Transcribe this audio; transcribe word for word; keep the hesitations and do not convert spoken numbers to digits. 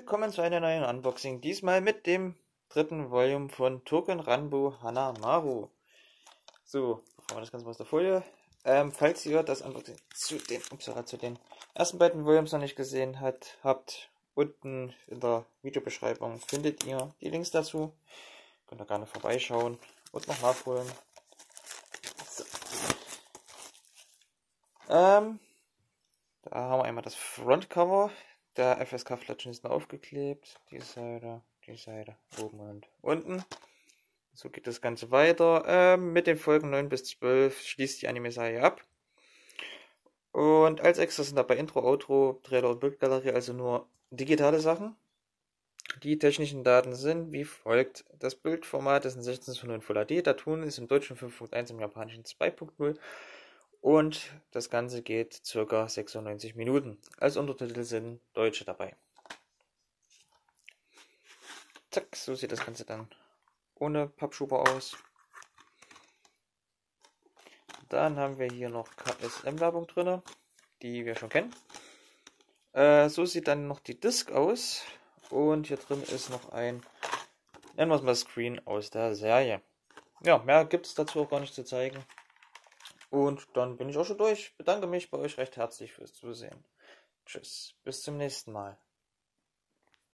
willkommen zu einer neuen Unboxing. Diesmal mit dem dritten Volume von Touken Ranbu Hanamaru. So, bevor wir das Ganze mal aus der Folie. Ähm, falls ihr das Unboxing zu den, upsala, zu den ersten beiden Volumes noch nicht gesehen hat, habt, unten in der Videobeschreibung findet ihr die Links dazu. Könnt ihr gerne vorbeischauen und noch nachholen. So. Ähm, da haben wir einmal das Frontcover. Der F S K-Flatschen ist noch aufgeklebt. Die Seite, die Seite, oben und unten. So geht das Ganze weiter. Ähm, mit den Folgen neun bis zwölf schließt die Anime-Serie ab. Und als Extra sind dabei Intro, Outro, Trailer und Bildgalerie, also nur digitale Sachen. Die technischen Daten sind wie folgt. Das Bildformat ist ein sechzehn zu neun Full H D. Der Ton ist im Deutschen fünf Punkt eins, im Japanischen zwei Punkt null. Und das Ganze geht ca. sechsundneunzig Minuten. Als Untertitel sind Deutsche dabei. Zack, so sieht das Ganze dann ohne Pappschuber aus. Dann haben wir hier noch K S M-Werbung drin, die wir schon kennen. Äh, so sieht dann noch die Disc aus. Und hier drin ist noch ein, nennen wir es mal, Screen aus der Serie. Ja, mehr gibt es dazu auch gar nicht zu zeigen. Und dann bin ich auch schon durch. Bedanke mich bei euch recht herzlich fürs Zusehen. Tschüss, bis zum nächsten Mal.